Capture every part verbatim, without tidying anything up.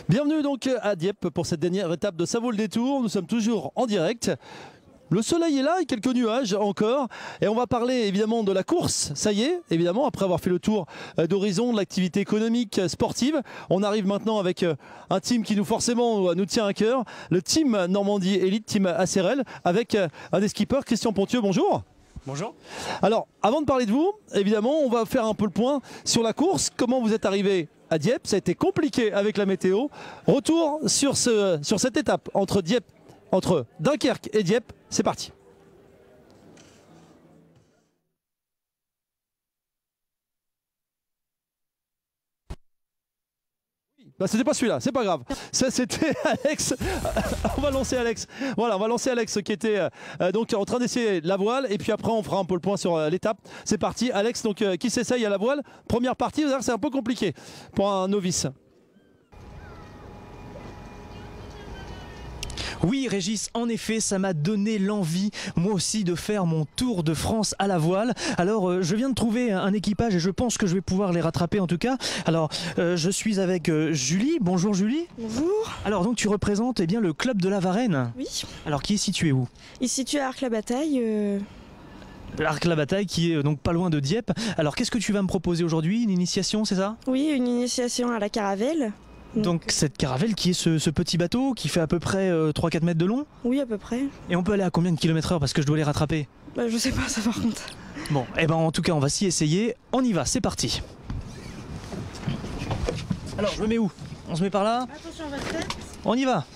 Bienvenue donc à Dieppe pour cette dernière étape de Ça vaut le détour. Nous sommes toujours en direct. Le soleil est là et quelques nuages encore. Et on va parler évidemment de la course. Ça y est, évidemment, après avoir fait le tour d'horizon de l'activité économique sportive. On arrive maintenant avec un team qui nous forcément nous tient à cœur. Le team Normandie Elite, team A C R L, avec un des skippers, Christian Pontieux. Bonjour. Bonjour. Alors, avant de parler de vous, évidemment, on va faire un peu le point sur la course. Comment vous êtes arrivé à Dieppe? Ça a été compliqué avec la météo. Retour sur, ce, sur cette étape entre, Dieppe, entre Dunkerque et Dieppe. C'est parti. Bah, c'était pas celui-là, c'est pas grave. Ça c'était Alex. On va lancer Alex. Voilà, on va lancer Alex qui était euh, donc en train d'essayer la voile et puis après on fera un peu le point sur euh, l'étape. C'est parti, Alex donc euh, qui s'essaye à la voile. Première partie, vous allez voir c'est un peu compliqué pour un novice. Oui Régis, en effet ça m'a donné l'envie moi aussi de faire mon tour de France à la voile. Alors euh, je viens de trouver un équipage et je pense que je vais pouvoir les rattraper en tout cas. Alors euh, je suis avec euh, Julie. Bonjour Julie. Bonjour. Alors donc tu représentes eh bien, le club de la Varenne. Oui. Alors qui est situé où? Il est situé à Arc-la-Bataille. Euh... Arc-la-Bataille qui est donc pas loin de Dieppe. Alors qu'est-ce que tu vas me proposer aujourd'hui? Une initiation, c'est ça? Oui, une initiation à la caravelle. Donc, Donc cette caravelle qui est ce, ce petit bateau qui fait à peu près euh, trois quatre mètres de long? Oui, à peu près. Et on peut aller à combien de kilomètres heure parce que je dois les rattraper? Bah, je sais pas ça par contre. Bon, et eh ben en tout cas on va s'y essayer. On y va, c'est parti. Alors je me mets où? On se met par là? Attention à votre tête. On y va.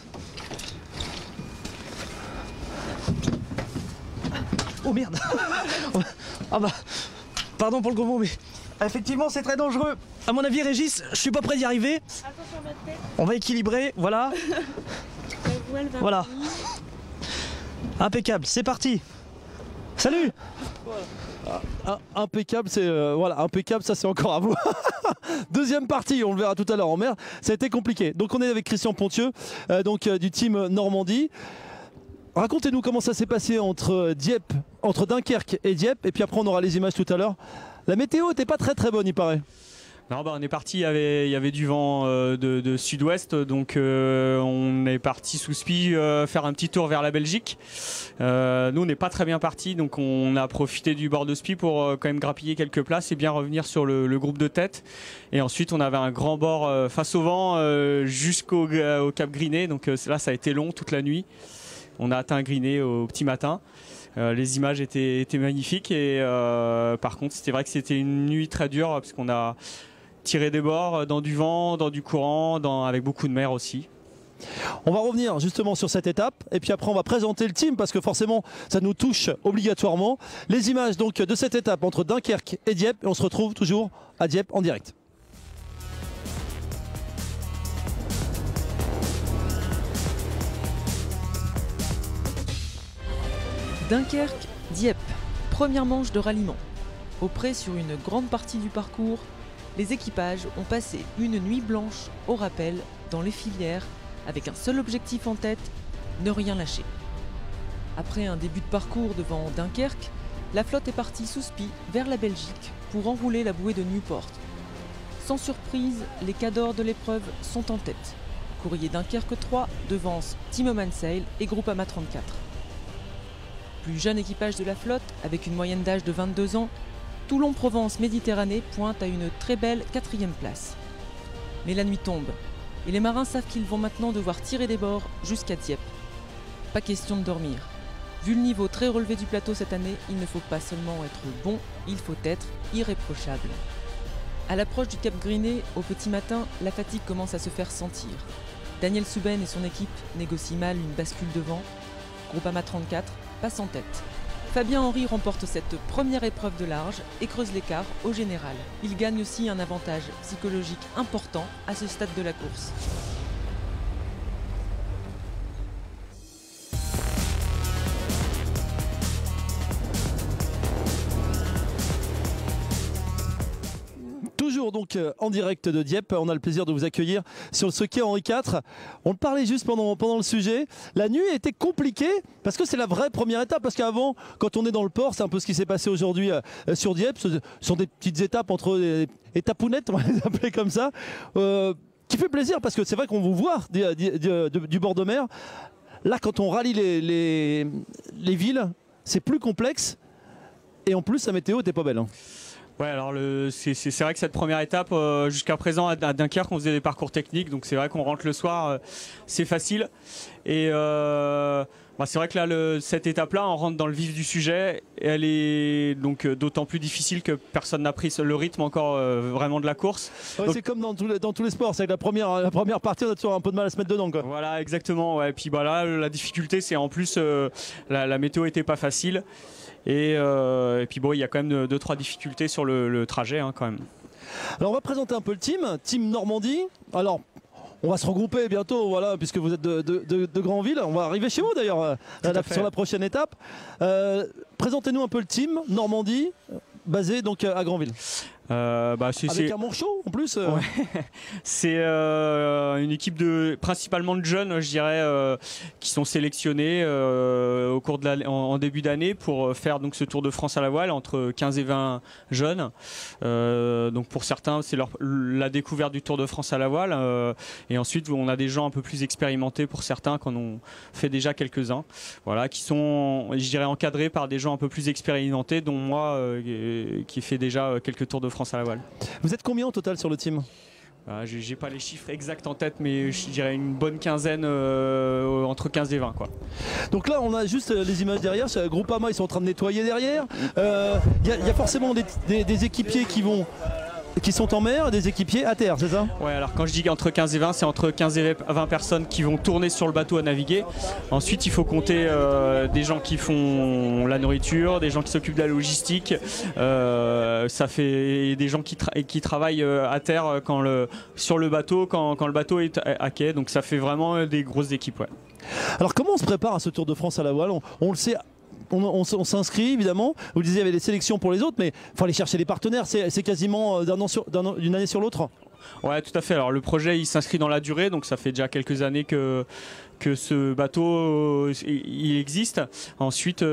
Oh merde. Ah bah, pardon pour le gros mot mais effectivement c'est très dangereux. À mon avis Régis, je suis pas prêt d'y arriver. Attention à votre tête. On va équilibrer, voilà. Voilà. Impeccable, c'est parti. Salut. Ah, impeccable, c'est euh, voilà, impeccable, ça c'est encore à vous. Deuxième partie, on le verra tout à l'heure en mer. Ça a été compliqué. Donc on est avec Christian Pontieux, euh, donc euh, du team Normandie. Racontez-nous comment ça s'est passé entre Dieppe, entre Dunkerque et Dieppe, et puis après on aura les images tout à l'heure. La météo n'était pas très très bonne, il paraît. Non, bah on est parti, il y avait, il y avait du vent euh, de, de sud-ouest, donc euh, on est parti sous Spi euh, faire un petit tour vers la Belgique. Euh, nous on n'est pas très bien parti, donc on a profité du bord de Spi pour euh, quand même grappiller quelques places et bien revenir sur le, le groupe de tête. Et ensuite on avait un grand bord euh, face au vent euh, jusqu'au au Cap Griné, donc euh, là ça a été long toute la nuit. On a atteint Griné au petit matin. Euh, les images étaient, étaient magnifiques et euh, par contre c'était vrai que c'était une nuit très dure parce qu'on a tiré des bords dans du vent, dans du courant, dans, avec beaucoup de mer aussi. On va revenir justement sur cette étape et puis après on va présenter le team parce que forcément ça nous touche obligatoirement. Les images donc de cette étape entre Dunkerque et Dieppe et on se retrouve toujours à Dieppe en direct. Dunkerque, Dieppe, première manche de ralliement. Au près sur une grande partie du parcours, les équipages ont passé une nuit blanche au rappel dans les filières avec un seul objectif en tête, ne rien lâcher. Après un début de parcours devant Dunkerque, la flotte est partie sous Spi vers la Belgique pour enrouler la bouée de Newport. Sans surprise, les cadors de l'épreuve sont en tête. Courrier Dunkerque trois devance Timmerman Sail et Groupama trente-quatre. Plus jeune équipage de la flotte, avec une moyenne d'âge de vingt-deux ans, Toulon-Provence-Méditerranée pointe à une très belle quatrième place. Mais la nuit tombe, et les marins savent qu'ils vont maintenant devoir tirer des bords jusqu'à Dieppe. Pas question de dormir. Vu le niveau très relevé du plateau cette année, il ne faut pas seulement être bon, il faut être irréprochable. À l'approche du Cap Griné, au petit matin, la fatigue commence à se faire sentir. Daniel Souben et son équipe négocient mal une bascule de vent. Groupama trente-quatre passe en tête. Fabien Henry remporte cette première épreuve de large et creuse l'écart au général. Il gagne aussi un avantage psychologique important à ce stade de la course. Toujours donc en direct de Dieppe, on a le plaisir de vous accueillir sur ce quai Henri quatre. On le parlait juste pendant, pendant le sujet. La nuit était compliquée parce que c'est la vraie première étape. Parce qu'avant, quand on est dans le port, c'est un peu ce qui s'est passé aujourd'hui sur Dieppe. Ce sont des petites étapes entre les étapounettes, on va les appeler comme ça. Euh, qui fait plaisir parce que c'est vrai qu'on vous voit du, du, du, du bord de mer. Là, quand on rallie les, les, les villes, c'est plus complexe et en plus, la météo n'était pas belle. Hein. Ouais, alors c'est vrai que cette première étape, euh, jusqu'à présent à, à Dunkerque, on faisait des parcours techniques, donc c'est vrai qu'on rentre le soir, euh, c'est facile. Et euh, bah c'est vrai que là, le, cette étape-là, on rentre dans le vif du sujet. Et elle est donc euh, d'autant plus difficile que personne n'a pris le rythme encore euh, vraiment de la course. Ouais, c'est comme dans tous les, dans tous les sports, c'est que la première, la première partie, on a toujours un peu de mal à se mettre dedans. Quoi. Voilà, exactement. Ouais. Et puis bah, là, la difficulté, c'est en plus, euh, la, la météo n'était pas facile. Et, euh, et puis bon, il y a quand même deux trois difficultés sur le, le trajet hein, quand même. Alors on va présenter un peu le team, team Normandie. Alors on va se regrouper bientôt, voilà, puisque vous êtes de, de, de, de Granville. On va arriver chez vous d'ailleurs sur la prochaine étape. Euh, Présentez-nous un peu le team Normandie, basé donc à Granville. Euh, bah Avec un manchot en plus euh... ouais. C'est euh, une équipe de principalement de jeunes, je dirais, euh, qui sont sélectionnés euh, au cours de la, en, en début d'année pour faire donc ce Tour de France à la voile entre quinze et vingt jeunes. Euh, donc pour certains, c'est la découverte du Tour de France à la voile. Euh, et ensuite, on a des gens un peu plus expérimentés pour certains, qui en ont fait déjà quelques-uns. Voilà, qui sont, je dirais, encadrés par des gens un peu plus expérimentés, dont moi, euh, qui fait déjà quelques Tours de France à la voile. Vous êtes combien au total sur le team? euh, J'ai pas les chiffres exacts en tête, mais je dirais une bonne quinzaine, euh, entre quinze et vingt quoi. Donc là on a juste les images derrière, Groupama ils sont en train de nettoyer derrière. Il euh, y, y a forcément des, des, des équipiers qui vont qui sont en mer, des équipiers à terre, c'est ça? Ouais, alors quand je dis entre quinze et vingt, c'est entre quinze et vingt personnes qui vont tourner sur le bateau à naviguer. Ensuite, il faut compter euh, des gens qui font la nourriture, des gens qui s'occupent de la logistique. Euh, ça fait des gens qui, tra qui travaillent à terre quand le, sur le bateau, quand, quand le bateau est à quai. Donc ça fait vraiment des grosses équipes. Ouais. Alors comment on se prépare à ce Tour de France à la voile? on, on le sait. On, on, on s'inscrit évidemment, vous le disiez, il y avait des sélections pour les autres, mais il faut aller chercher les partenaires, c'est quasiment d'une année sur l'autre. Ouais, tout à fait. Alors le projet il s'inscrit dans la durée, donc ça fait déjà quelques années que, que ce bateau euh, il existe. Ensuite,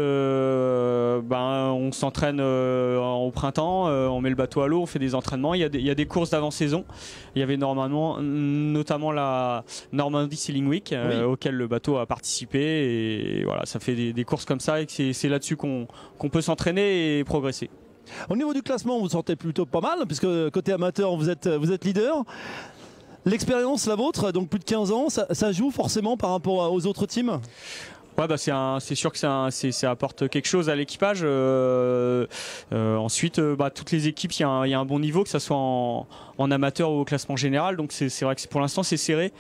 euh, ben, on s'entraîne euh, au printemps, euh, on met le bateau à l'eau, on fait des entraînements. Il y a des, il y a des courses d'avant-saison. Il y avait normalement, notamment la Normandie Sailing Week, euh, oui. auquel le bateau a participé. Et voilà, ça fait des, des courses comme ça et c'est là-dessus qu'on qu'on peut s'entraîner et progresser. Au niveau du classement, vous vous sentez plutôt pas mal, puisque côté amateur, vous êtes, vous êtes leader. L'expérience, la vôtre, donc plus de quinze ans, ça, ça joue forcément par rapport aux autres teams? Ouais, bah c'est sûr que un, ça apporte quelque chose à l'équipage. Euh, euh, ensuite, euh, bah, toutes les équipes, il y, y a un bon niveau, que ce soit en, en amateur ou au classement général. Donc c'est vrai que pour l'instant, c'est serré.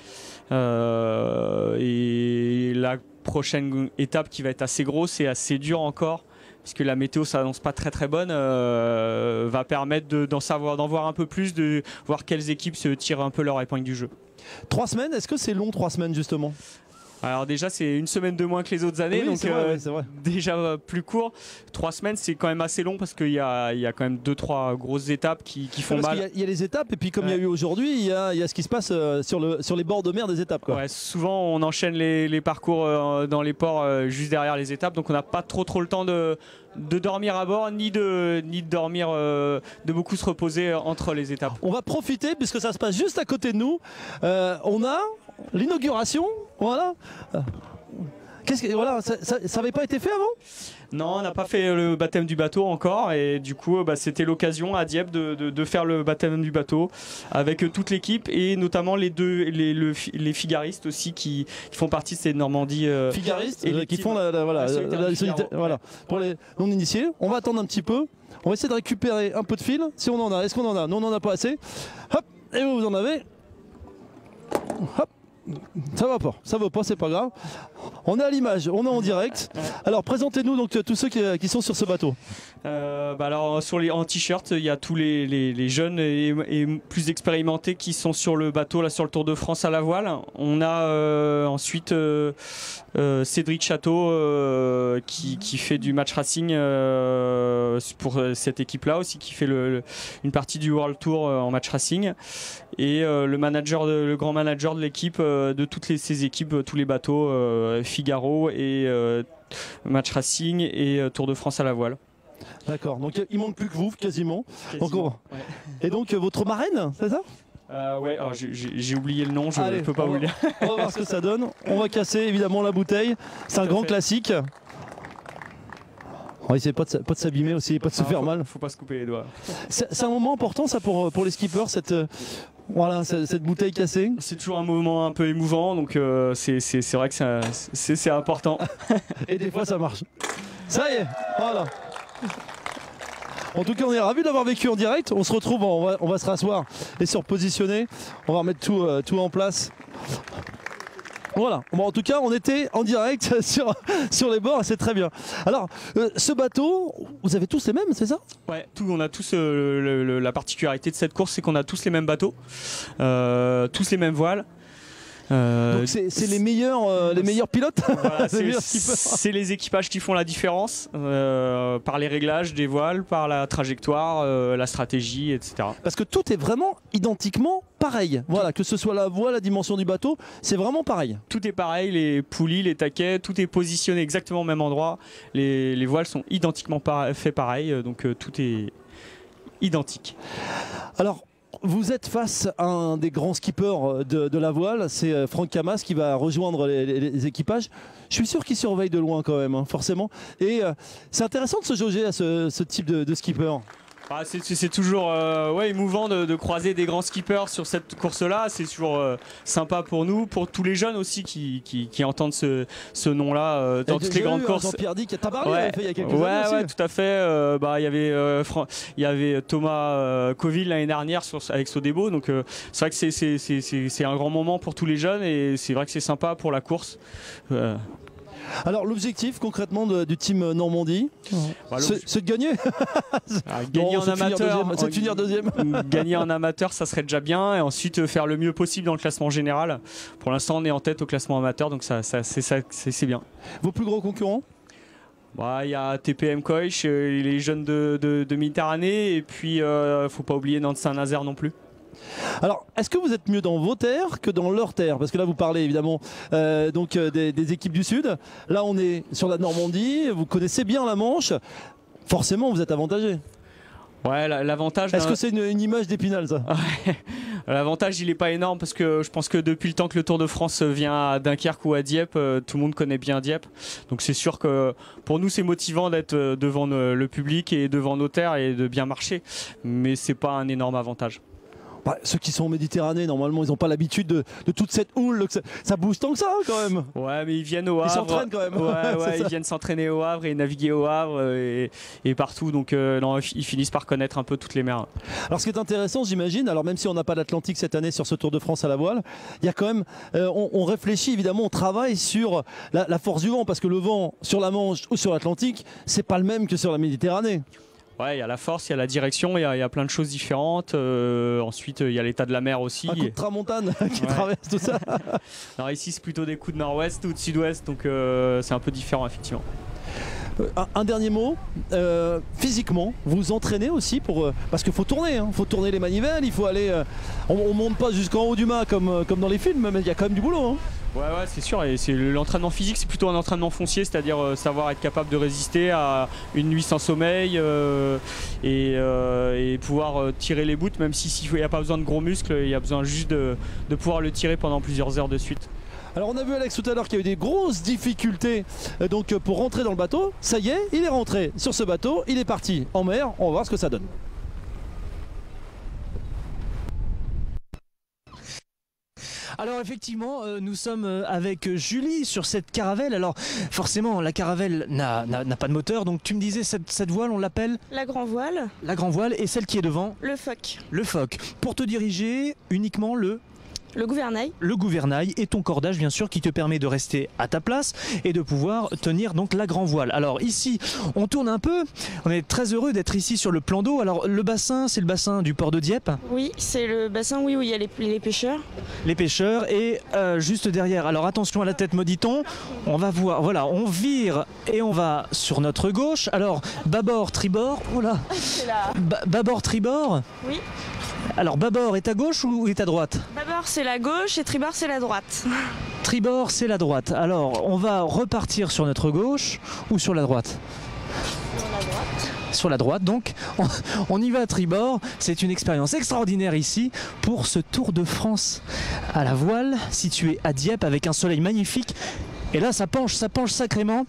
Euh, et la prochaine étape qui va être assez grosse et assez dure encore, puisque la météo s'annonce pas très très bonne, euh, va permettre d'en savoir, d'en voir un peu plus, de voir quelles équipes se tirent un peu leur épingle du jeu. Trois semaines, est-ce que c'est long, trois semaines justement? Alors déjà c'est une semaine de moins que les autres années, oui, donc vrai, euh, oui, vrai. déjà plus court. Trois semaines c'est quand même assez long parce qu'il y a, il y a quand même deux trois grosses étapes qui, qui font parce mal. Il y, y a les étapes et puis comme il ouais. y a eu aujourd'hui, il y a, y a ce qui se passe euh, sur, le, sur les bords de mer des étapes. Quoi. Ouais, souvent on enchaîne les, les parcours euh, dans les ports euh, juste derrière les étapes, donc on n'a pas trop trop le temps de, de dormir à bord ni de, ni de dormir, euh, de beaucoup se reposer entre les étapes. On va profiter puisque ça se passe juste à côté de nous. Euh, on a l'inauguration, voilà. Qu'est-ce que voilà, ça n'avait pas été fait avant? Non, on n'a pas fait le baptême du bateau encore et du coup bah, c'était l'occasion à Dieppe de, de, de faire le baptême du bateau avec toute l'équipe et notamment les deux les, le, les figaristes aussi qui, qui font partie de cette Normandie. Euh, figaristes et qui font la, la, voilà, la, la, la, voilà. Pour les non initiés. On va attendre un petit peu. On va essayer de récupérer un peu de fil si on en a. Est-ce qu'on en a? Non, on n'en a pas assez. Hop, et vous, vous en avez. Hop. Ça va pas, ça va pas, c'est pas grave. On est à l'image, on est en direct. Alors présentez-nous donc tous ceux qui, qui sont sur ce bateau. Euh, bah alors sur les en t-shirt, il y a tous les, les, les jeunes et, et plus expérimentés qui sont sur le bateau là sur le Tour de France à la voile. On a euh, ensuite euh, euh, Cédric Chateau euh, qui, qui fait du match racing euh, pour cette équipe-là aussi, qui fait le, le, une partie du World Tour en match racing. Et euh, le manager, de, le grand manager de l'équipe, euh, de toutes les, ces équipes, tous les bateaux, euh, Figaro et euh, match racing et euh, Tour de France à la voile. D'accord, donc il manque plus que vous quasiment. quasiment donc, on... ouais. Et donc votre marraine, c'est ça? Euh, ouais, alors j'ai- j'ai j'ai oublié le nom, je ne peux pas on vous va, le dire. on va voir ce que ça donne. On va casser évidemment la bouteille. C'est un Tout à grand fait. classique. On va essayer pas de, s- pas de s'abîmer aussi, pas de se Ah, faire faut- mal. Faut pas se couper les doigts. C'est c'est un moment important ça pour, pour les skippers, cette, euh, voilà, cette, cette bouteille cassée. C'est toujours un moment un peu émouvant, donc euh, c'est c'est- c'est vrai que ça- c'est c'est important. Et des fois ça marche. Ça y est, voilà. En tout cas, on est ravis d'avoir vécu en direct. On se retrouve, on va, on va se rasseoir et se repositionner. On va remettre tout, euh, tout en place. Voilà. Bon, en tout cas, on était en direct sur, sur les bords et c'est très bien. Alors, euh, ce bateau, vous avez tous les mêmes, c'est ça? Ouais, tout, on a tous euh, le- le- la particularité de cette course, c'est qu'on a tous les mêmes bateaux, euh, tous les mêmes voiles. Euh, Donc c'est c'est les meilleurs, euh, les meilleurs pilotes. Voilà, Les c'est meilleurs skippers. c'est les équipages qui font la différence euh, par les réglages des voiles, par la trajectoire, euh, la stratégie, et cetera. Parce que tout est vraiment identiquement pareil. Voilà, que ce soit la voile, la dimension du bateau, c'est vraiment pareil. Tout est pareil, les poulies, les taquets, tout est positionné exactement au même endroit. Les, les voiles sont identiquement par- fait pareil, euh, donc euh, tout est identique. Alors, vous êtes face à un des grands skippers de, de la voile, c'est euh, Franck Camas qui va rejoindre les, les- les équipages. Je suis sûr qu'il surveille de loin quand même, hein, forcément. Et euh, c'est intéressant de se jauger à ce, ce type de, de skipper. Ah, c'est- c'est c'est toujours euh, ouais, émouvant de, de croiser des grands skippers sur cette course-là. C'est toujours euh, sympa pour nous, pour tous les jeunes aussi qui, qui, qui entendent ce, ce nom-là euh, dans Et toutes j'ai les grandes eu, hein, courses. Jean-Pierre Dick, Tabarly Ouais, avait fait il y a quelques ouais, années aussi. ouais, tout à fait. Euh, bah, il y avait, euh, Fran- il y avait Thomas euh, Coville l'année dernière sur, avec Sodebo. Donc euh, c'est vrai que c'est- c'est c'est- c'est- c'est un grand moment pour tous les jeunes et c'est vrai que c'est sympa pour la course. Euh, Alors l'objectif concrètement de- du team Normandie, bah, c'est c'est de gagner. Ah, gagner Non, en c'est de finir amateur, deuxième, c'est de finir deuxième. gagner en amateur, ça serait déjà bien, et ensuite euh, faire le mieux possible dans le classement général. Pour l'instant, on est en tête au classement amateur, donc ça, ça, c'est, ça, c'est, c'est bien. Vos plus gros concurrents? Bah, il y a T P M Coich, euh, les jeunes de, de, de Méditerranée, et puis euh, faut pas oublier Nantes Saint-Nazaire non plus. Alors, est-ce que vous êtes mieux dans vos terres que dans leurs terres? Parce que là, vous parlez évidemment euh, donc, euh, des, des équipes du Sud. Là, on est sur la Normandie. Vous connaissez bien la Manche. Forcément, vous êtes avantagé. Ouais, la- l'avantage. Est-ce d'un- que c'est une, une image d'Épinal, ça? L'avantage, il est pas énorme parce que je pense que depuis le temps que le Tour de France vient à Dunkerque ou à Dieppe, euh, tout le monde connaît bien Dieppe. Donc c'est sûr que pour nous, c'est motivant d'être euh, devant le le public et devant nos terres et de bien marcher. Mais c'est pas un énorme avantage. Bah, ceux qui sont en Méditerranée, normalement, ils n'ont pas l'habitude de, de toute cette houle. que ça, ça bouge tant que ça, quand même. Ouais, mais ils viennent au Havre. Ils s'entraînent quand même. Ouais, C'est ouais, ça. ils viennent s'entraîner au Havre et naviguer au Havre euh, et, et partout. Donc euh, non, ils finissent par connaître un peu toutes les mers. Alors, ce qui est intéressant, j'imagine, alors même si on n'a pas l'Atlantique cette année sur ce Tour de France à la voile, il y a quand même, euh, on, on réfléchit évidemment, on travaille sur la, la force du vent, parce que le vent sur la Manche ou sur l'Atlantique, c'est pas le même que sur la Méditerranée. Ouais, il y a la force, il y a la direction, il y a, il y a plein de choses différentes. Euh, ensuite, il y a l'état de la mer aussi. Un coup de tramontane qui Ouais. traverse tout ça. Alors ici, c'est plutôt des coups de nord-ouest ou de sud-ouest, donc euh, c'est un peu différent effectivement. Euh, un, un dernier mot, euh, physiquement, vous entraînez aussi pour euh, parce qu'il faut tourner, il faut tourner les manivelles, il faut aller. euh, on, on monte pas jusqu'en haut du mât comme, euh, comme dans les films, mais il y a quand même du boulot. hein. Ouais, ouais, c'est sûr. Et c'est l'entraînement physique, c'est plutôt un entraînement foncier, c'est-à-dire euh, savoir être capable de résister à une nuit sans sommeil euh, et, euh, et pouvoir euh, tirer les bouts, même s'il n'y a pas besoin de gros muscles, il y a besoin juste de, de pouvoir le tirer pendant plusieurs heures de suite. Alors on a vu Alex tout à l'heure qu'il y a eu des grosses difficultés euh, donc euh, pour rentrer dans le bateau. Ça y est, il est rentré sur ce bateau, il est parti en mer. On va voir ce que ça donne. Alors effectivement, euh, nous sommes euh, avec Julie sur cette caravelle. Alors forcément, la caravelle n'a n'a- n'a pas de moteur. Donc tu me disais, cette, cette voile, on l'appelle La grand voile, la grand voile. Et celle qui est devant, le phoque, le phoque. Pour te diriger, uniquement le... le gouvernail, le gouvernail et ton cordage bien sûr qui te permet de rester à ta place et de pouvoir tenir donc la grand voile. Alors ici on tourne un peu, on est très heureux d'être ici sur le plan d'eau. Alors le bassin, c'est le bassin du port de Dieppe, oui, c'est le bassin oui, où il y a les, les pêcheurs. les pêcheurs et euh, juste derrière, alors attention à la tête maudit-on, on va voir, voilà, on vire et on va sur notre gauche. Alors bâbord, tribord, oh là, C'est la... Ba- bâbord, tribord. Oui, Alors bâbord est à gauche ou est à droite? bâbord c'est la gauche et tribord c'est la droite. Tribord c'est la droite. Alors on va repartir sur notre gauche ou sur la droite? Sur la droite. sur la droite. Donc on, on y va à tribord. C'est une expérience extraordinaire ici pour ce Tour de France à la voile situé à Dieppe avec un soleil magnifique. Et là ça penche, ça penche sacrément.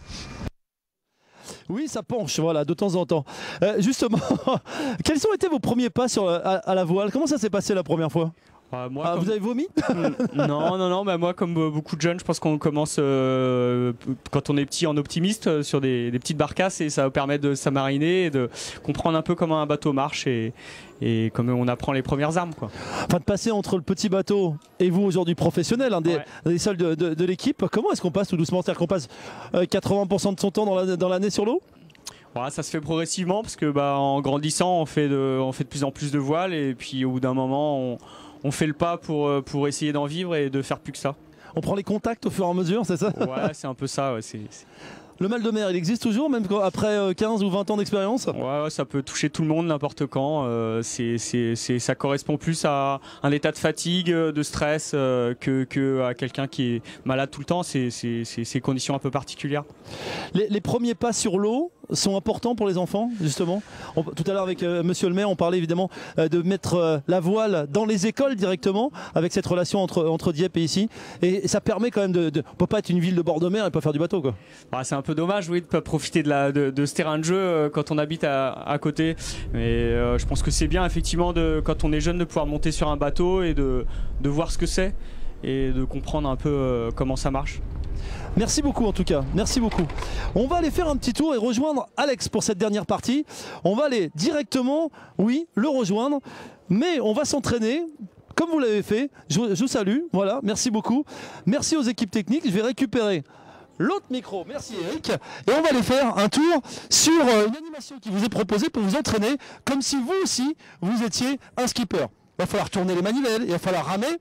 Oui, ça penche, voilà, de temps en temps. Euh, justement, quels ont été vos premiers pas sur, à, à la voile? Comment ça s'est passé la première fois? Euh, moi, ah, comme... Vous avez vomi? Non, non, non. Bah, moi, comme beaucoup de jeunes, je pense qu'on commence euh, quand on est petit en optimiste euh, sur des, des petites barcasses et ça va permettre de s'amariner et de comprendre un peu comment un bateau marche et, et comment on apprend les premières armes, quoi. Enfin, de passer entre le petit bateau et vous aujourd'hui professionnel, hein, des, ouais. des seuls de, de, de l'équipe, comment est-ce qu'on passe tout doucement? C'est-à-dire qu'on passe euh, quatre-vingts pour cent de son temps dans l'année dans sur l'eau? Ouais, ça se fait progressivement parce que bah, en grandissant, on fait, de, on fait de plus en plus de voiles et puis au bout d'un moment, on on fait le pas pour, pour essayer d'en vivre et de faire plus que ça. On prend les contacts au fur et à mesure, c'est ça? Ouais, c'est un peu ça. Ouais, c'est, c'est... Le mal de mer, il existe toujours, même après quinze ou vingt ans d'expérience? Ouais, ouais, ça peut toucher tout le monde, n'importe quand. Euh, c'est, c'est, c'est, ça correspond plus à un état de fatigue, de stress, euh, que, que à quelqu'un qui est malade tout le temps. C'est, c'est, c'est, c'est conditions un peu particulières. Les, les premiers pas sur l'eau sont importants pour les enfants, justement. On, tout à l'heure avec euh, monsieur le maire, on parlait évidemment euh, de mettre euh, la voile dans les écoles directement, avec cette relation entre, entre Dieppe et ici. Et ça permet quand même de... de on ne peut pas être une ville de bord de mer et pas faire du bateau, quoi. Ah, c'est un peu dommage, oui, de ne pas profiter de, la, de, de ce terrain de jeu euh, quand on habite à, à côté. Mais euh, je pense que c'est bien, effectivement, de, quand on est jeune, de pouvoir monter sur un bateau et de, de voir ce que c'est et de comprendre un peu euh, comment ça marche. Merci beaucoup en tout cas, merci beaucoup. On va aller faire un petit tour et rejoindre Alex pour cette dernière partie. On va aller directement, oui, le rejoindre, mais on va s'entraîner comme vous l'avez fait. Je, je vous salue, voilà, merci beaucoup. Merci aux équipes techniques, je vais récupérer l'autre micro, merci Eric. Et on va aller faire un tour sur une animation qui vous est proposée pour vous entraîner comme si vous aussi, vous étiez un skipper. Il va falloir tourner les manivelles, il va falloir ramer.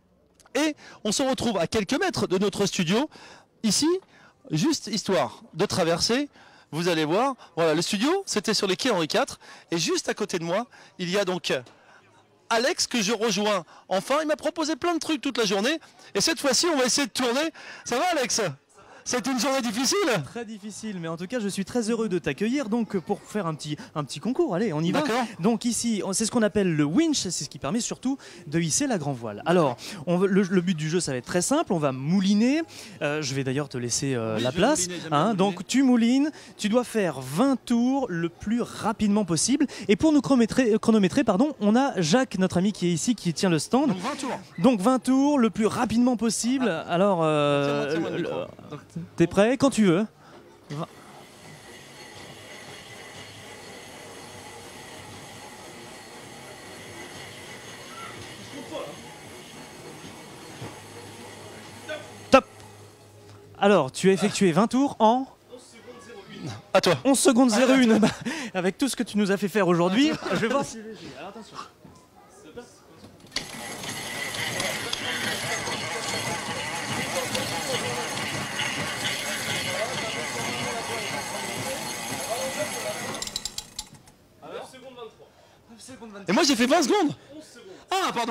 Et on se retrouve à quelques mètres de notre studio. Ici, juste histoire de traverser, vous allez voir, voilà, le studio, c'était sur les quais Henri quatre, et juste à côté de moi, il y a donc Alex que je rejoins. Enfin, il m'a proposé plein de trucs toute la journée, et cette fois-ci, on va essayer de tourner. Ça va, Alex ? C'était une journée difficile? Très difficile, mais en tout cas je suis très heureux de t'accueillir donc pour faire un petit, un petit concours. Allez, on y va. Donc ici, c'est ce qu'on appelle le winch, c'est ce qui permet surtout de hisser la grand voile. Alors, on, le, le but du jeu, ça va être très simple, on va mouliner. Euh, je vais d'ailleurs te laisser euh, oui, la place. Mouliner, hein, donc tu moulines, tu dois faire vingt tours le plus rapidement possible. Et pour nous chronométrer, chronométrer pardon, on a Jacques, notre ami qui est ici, qui tient le stand. Donc vingt tours. Donc vingt tours le plus rapidement possible. Ah. Alors, euh, tiens-moi, tiens-moi le, t'es prêt? Quand tu veux. Top. Alors, tu as effectué vingt tours en à toi. onze secondes zéro un. Avec tout ce que tu nous as fait faire aujourd'hui, je vais voir si j'ai. Alors attention. Et moi j'ai fait vingt secondes. Ah pardon.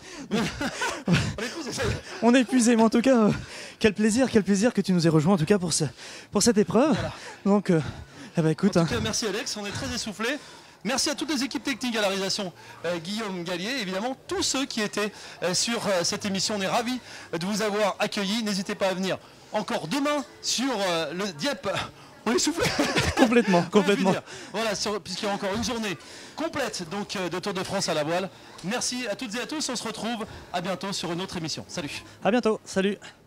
On est épuisé, mais en tout cas, euh, quel plaisir, quel plaisir que tu nous aies rejoint en tout cas pour, ce, pour cette épreuve. Voilà. Donc, euh, eh ben, écoute. En tout cas, merci Alex, on est très essoufflés. Merci à toutes les équipes techniques à la réalisation, euh, Guillaume Gallier, évidemment tous ceux qui étaient euh, sur euh, cette émission. On est ravis de vous avoir accueillis. N'hésitez pas à venir encore demain sur euh, le Dieppe. On est soufflé. Complètement, complètement. Voilà, puisqu'il y a encore une journée complète donc, euh, de Tour de France à la voile. Merci à toutes et à tous. On se retrouve à bientôt sur une autre émission. Salut. À bientôt. Salut.